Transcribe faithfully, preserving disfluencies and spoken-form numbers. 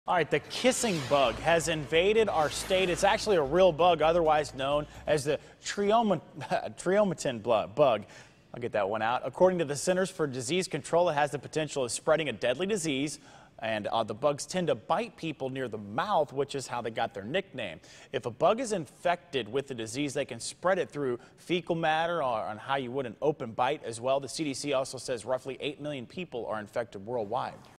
All right, the kissing bug has invaded our state. It's actually a real bug, otherwise known as the trioma- triomatin bug. I'll get that one out. According to the Centers for Disease Control, it has the potential of spreading a deadly disease, and uh, the bugs tend to bite people near the mouth, which is how they got their nickname. If a bug is infected with the disease, they can spread it through fecal matter or on how you would an open bite as well. The C D C also says roughly eight million people are infected worldwide.